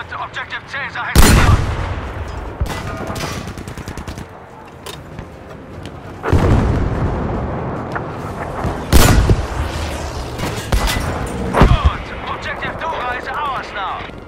Objective Caesar has been lost. Good. Objective Dora is ours now.